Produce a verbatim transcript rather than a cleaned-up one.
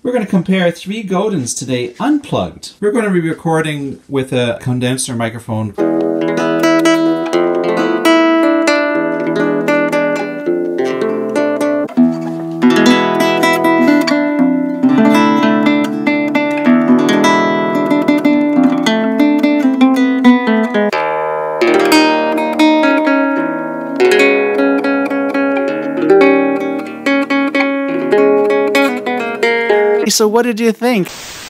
We're going to compare three Godins today, unplugged. We're going to be recording with a condenser microphone. So what did you think?